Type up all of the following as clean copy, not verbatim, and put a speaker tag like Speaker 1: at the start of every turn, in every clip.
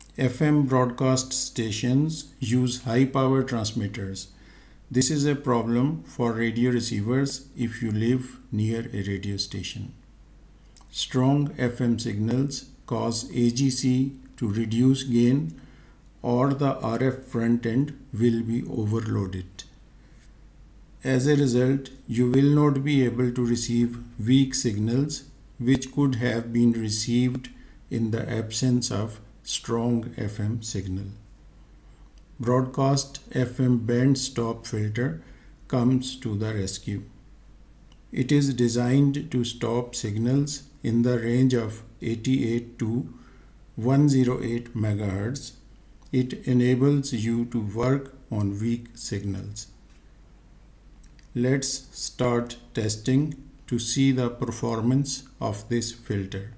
Speaker 1: FM broadcast stations use high power transmitters. This is a problem for radio receivers if you live near a radio station. Strong FM signals cause AGC to reduce gain, or the RF front end will be overloaded. As a result, you will not be able to receive weak signals which could have been received in the absence of strong FM signal. Broadcast FM band stop filter comes to the rescue. It is designed to stop signals in the range of 88 to 108 MHz. It enables you to work on weak signals. Let's start testing to see the performance of this filter.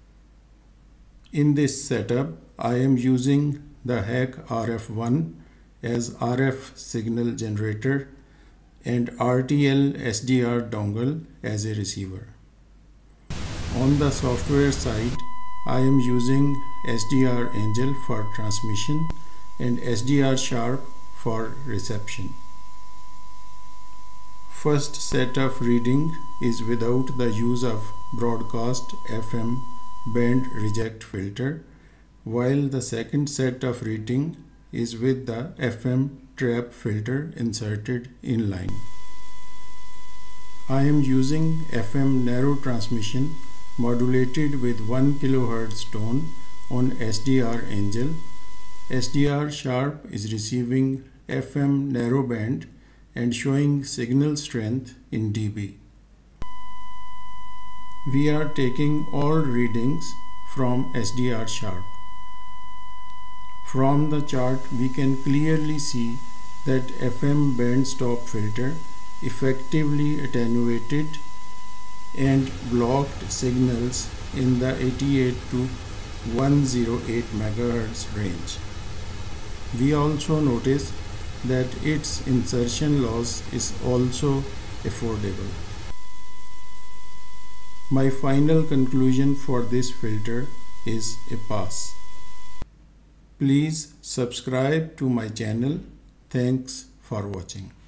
Speaker 1: In this setup, I am using the Hackrf as RF signal generator and RTL-SDR dongle as a receiver. On the software side, I am using SDR Angel for transmission and SDR Sharp for reception. First set of reading is without the use of broadcast FM band reject filter, while the second set of reading is with the FM trap filter inserted in line. I am using FM narrow transmission modulated with 1 kHz tone on SDR Angel. SDR Sharp is receiving FM narrow band and showing signal strength in dB. We are taking all readings from SDR Sharp. From the chart, we can clearly see that FM band stop filter effectively attenuated and blocked signals in the 88 to 108 MHz range. We also notice that its insertion loss is also affordable. My final conclusion for this filter is a pass. Please subscribe to my channel. Thanks for watching.